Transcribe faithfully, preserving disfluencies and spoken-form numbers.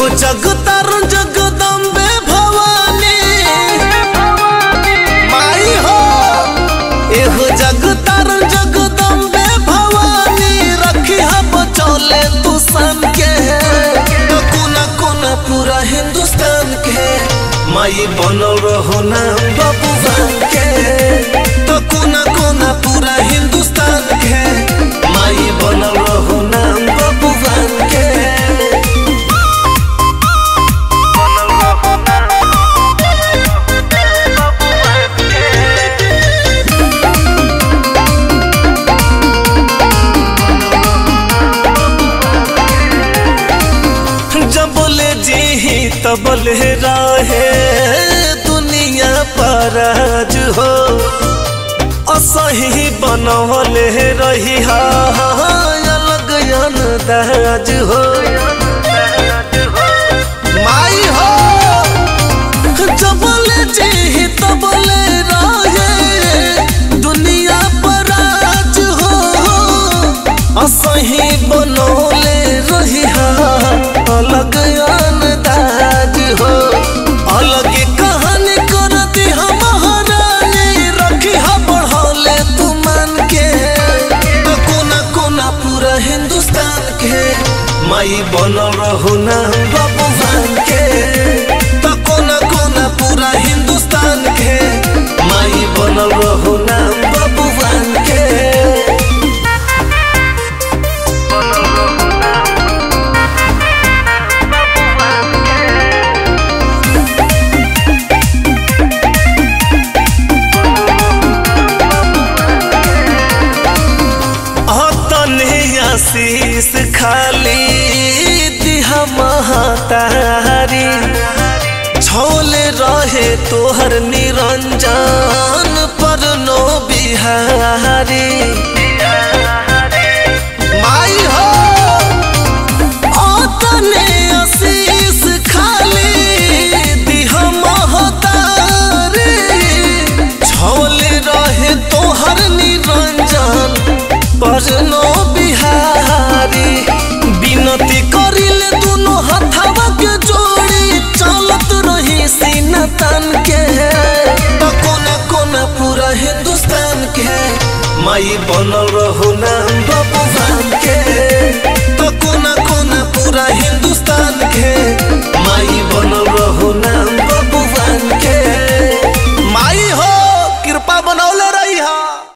एहो जगतारण जगदम्बे भवानी माई हो। एहो जगतारण जगदम्बे भवानी रखी है बचौले तू सन के तो कोना कोना पूरा हिंदुस्तान के माई बनल रहो नाम बबुआन के तो कोना कोना पूरा हिंदुस्तान के माई बनल रहो नाम बबुआन के। जबले जी तबले रहे दुनिया पर आज हो असही बनवले रही अलग अंदाज हो माई हो। जबले जी तबले रहे दुनिया पर आज हो असही बनवले रही अलग अंदाज हो। अलग कहानी करती हम महारानी रखी है बढ़ौले तू मान के तो कोना कोना पूरा हिंदुस्तान के माई बनल रहो नाम बबुआन के तो कोना कोना पूरा हिंदुस्तान के माई बनल रहो नाम बबुआन के। आशीष खाली दिहा महतारी छोले रहे तोहर निरंजन पर नो बिहारी माई हो। तने आशीष खाली दिहा महतारी छोले रहे तोहर निरंजन पर नो बिहारी बिनती करिले दोनों हथवा के जोड़ी चलत रही सीना तन के तो कोना कोना पूरा हिंदुस्तान के माई बनल रहो नाम बबुआ